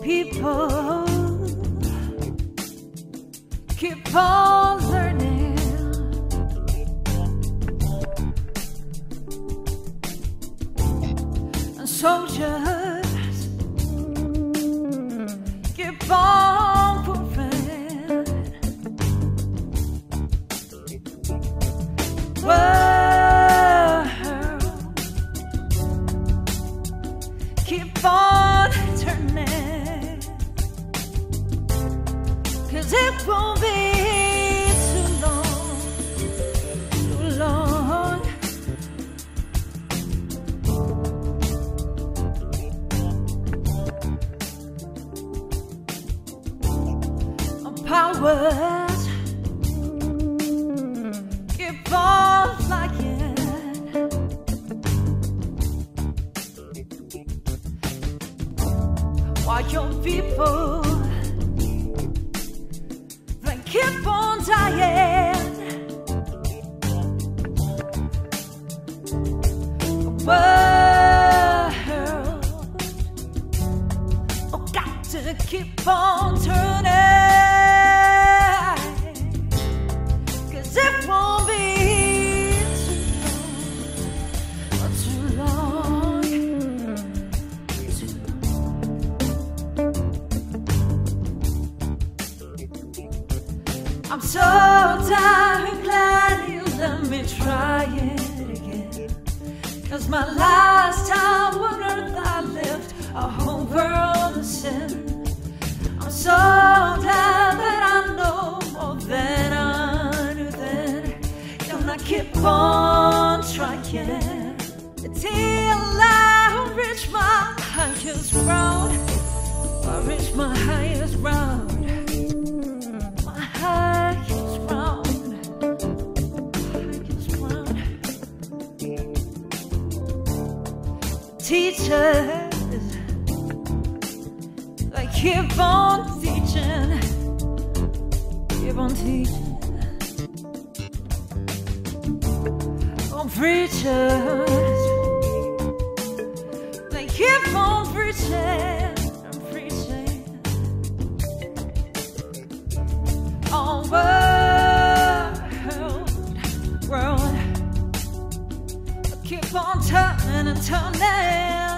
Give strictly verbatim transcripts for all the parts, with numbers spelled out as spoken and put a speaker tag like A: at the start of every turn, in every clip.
A: people keep on learning. And soldiers keep on proving. World keep on turning, 'cause it won't be too long, too long. Powers keep on flying, while your people, they keep on dying. The world, oh, got to keep on turning. It won't be too long, too long. I'm so darn glad you let me try it again, 'cause my last time on earth I lived a whole world of sin. I'm so glad that I know more than I keep on trying till I reach my highest ground. I reach my highest ground, my highest ground, highest ground. Teachers, they keep on teaching, keep on teaching. Preachers, they keep on preaching and preaching. Oh, world, world, keep on turning and turning,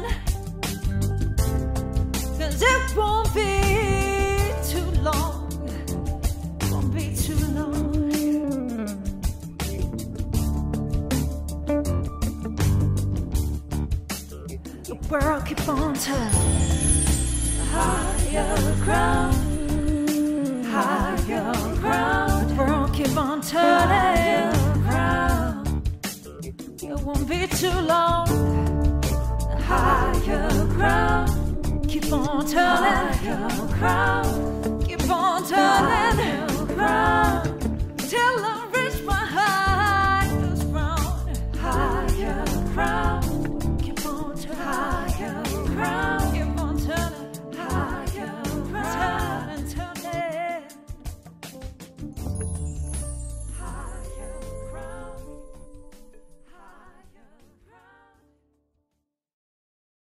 A: 'cause it won't be too long, won't be too long. World keep on turning, higher ground, higher ground. World keep on turning, ground. It won't be too long, higher ground. Keep on turning, higher ground.